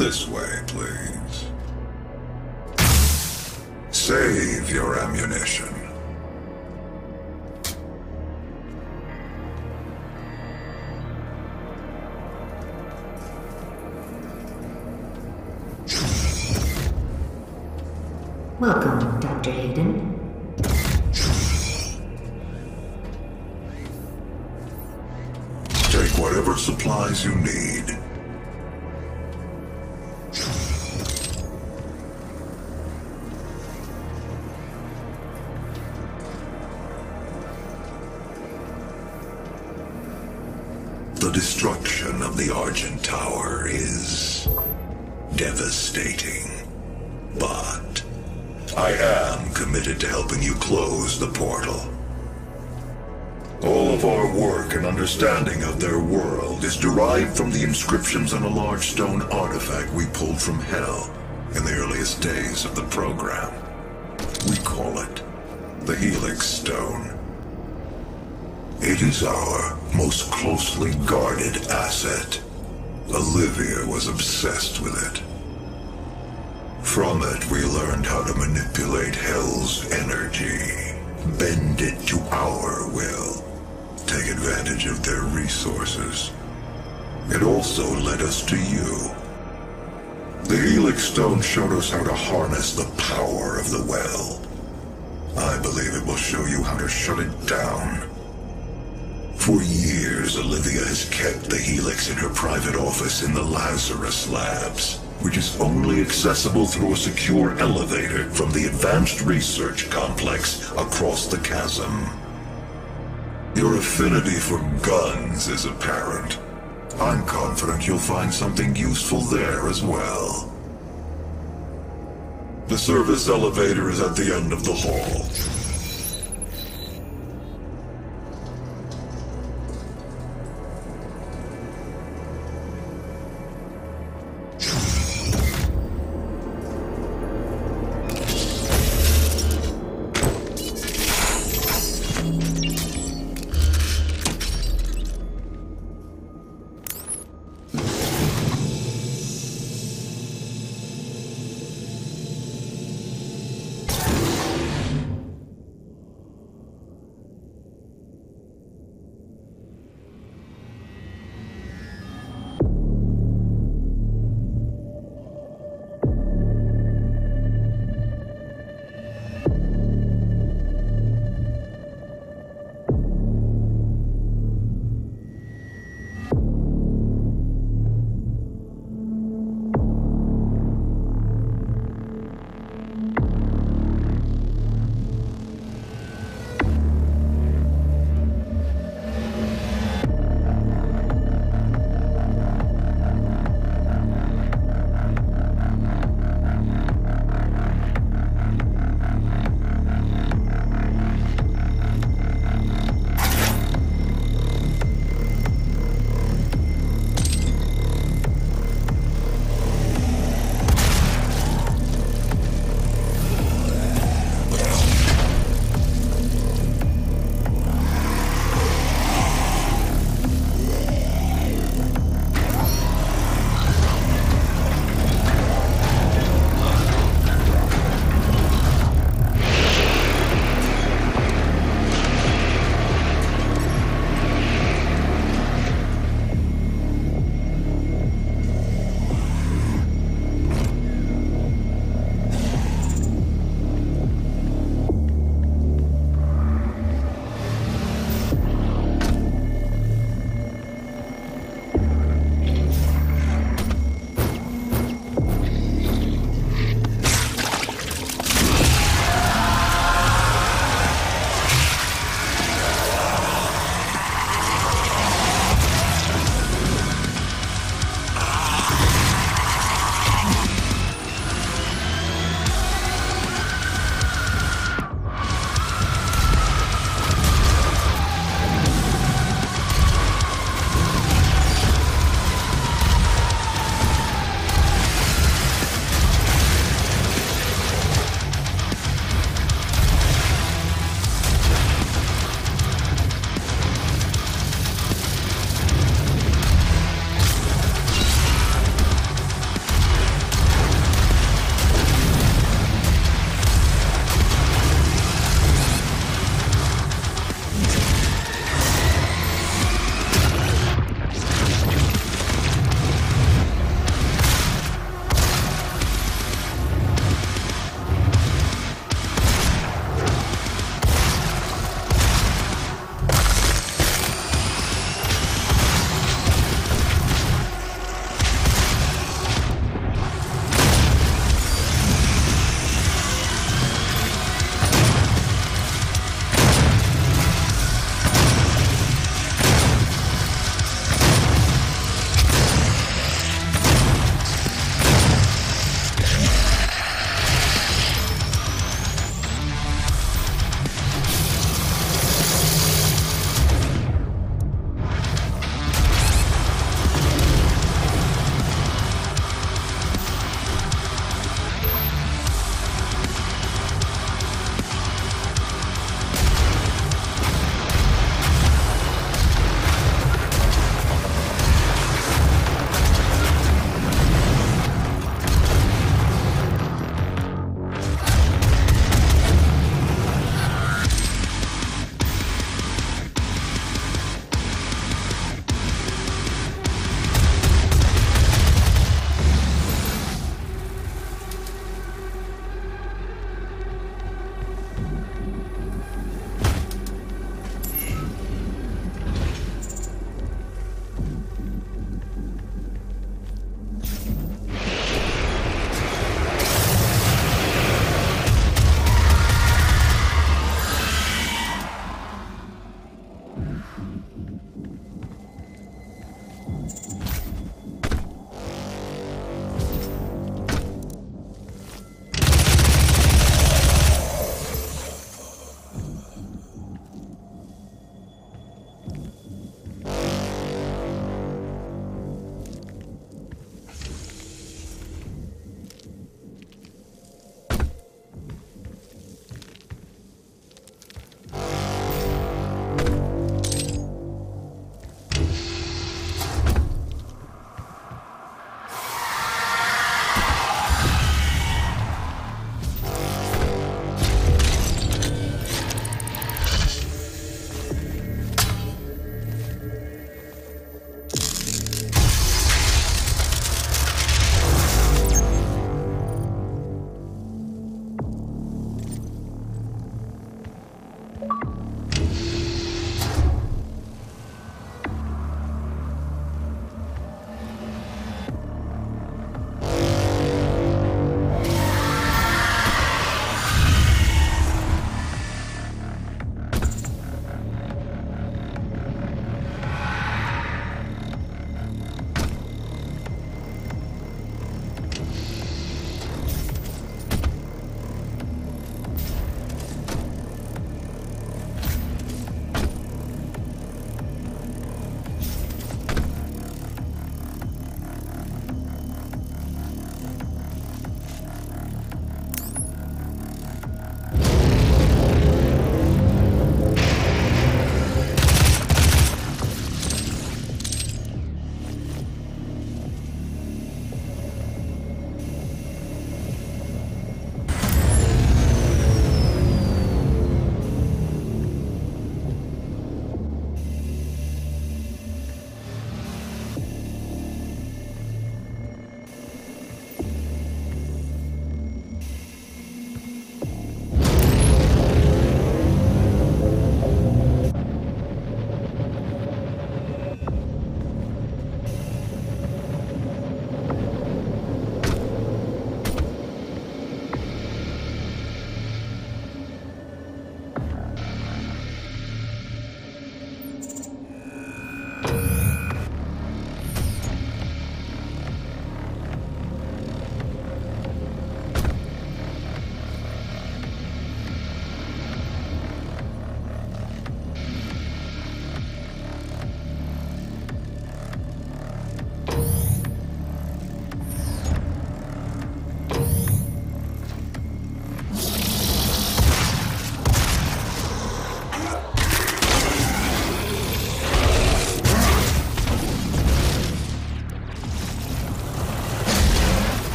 This way, please. Save your ammunition. Welcome, Dr. Hayden. Take whatever supplies you need. The destruction of the Argent Tower is devastating, but I am committed to helping you close the portal. All of our work and understanding of their world is derived from the inscriptions on a large stone artifact we pulled from Hell in the earliest days of the program. We call it the Helix Stone. It is our most closely guarded asset. Olivia was obsessed with it. From it, we learned how to manipulate Hell's energy, bend it to our will, take advantage of their resources. It also led us to you. The Helix Stone showed us how to harness the power of the well. I believe it will show you how to shut it down. For years, Olivia has kept the Helix in her private office in the Lazarus Labs, which is only accessible through a secure elevator from the Advanced Research Complex across the chasm. Your affinity for guns is apparent. I'm confident you'll find something useful there as well. The service elevator is at the end of the hall.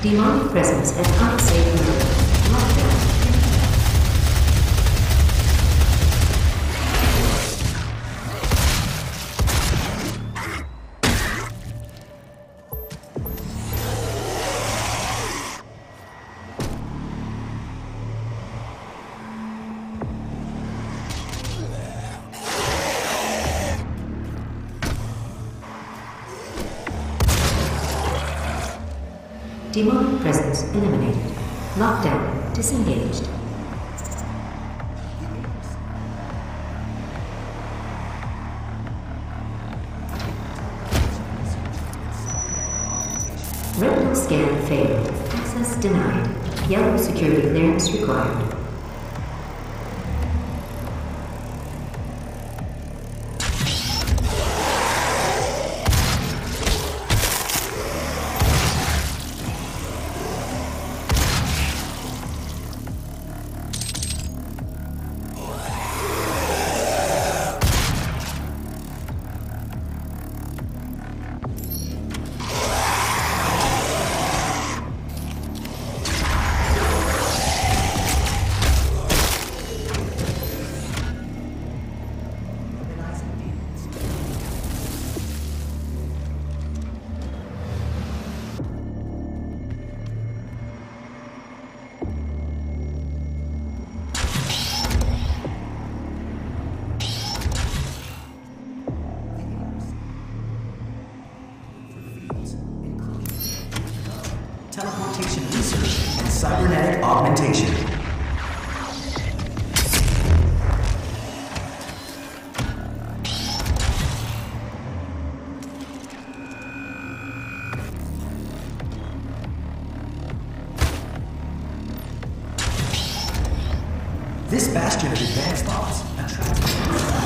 Demonic presence at unsafe level. Lockdown. Demonic presence eliminated. Lockdown disengaged. Retinal scan failed. Access denied. Yellow security clearance required. Teleportation research and cybernetic augmentation. This bastion of advanced thoughts attracts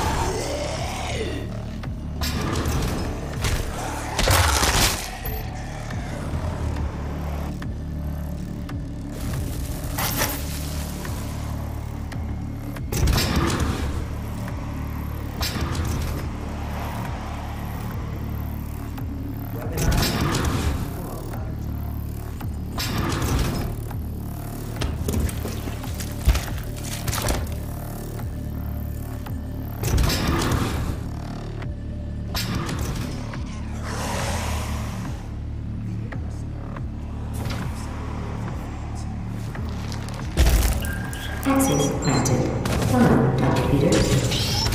Access granted. Hello, Dr. Peters.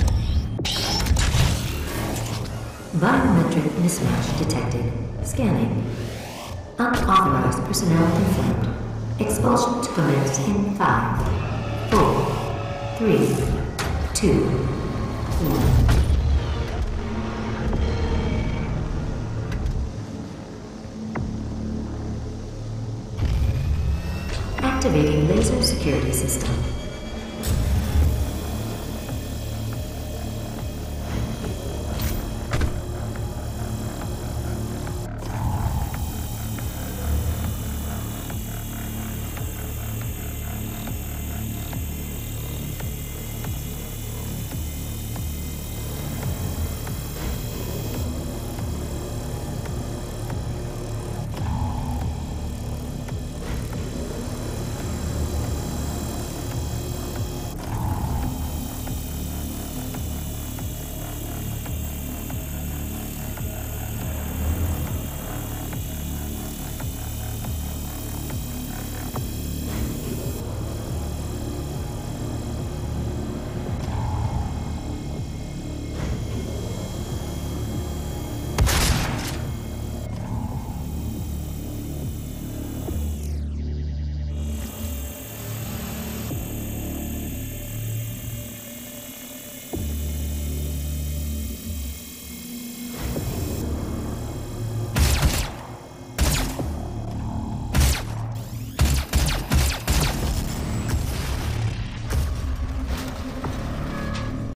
Biometric mismatch detected. Scanning. Unauthorized personnel confirmed. Expulsion to commence in 5, 4, 3, 2, 1. Activating laser security system.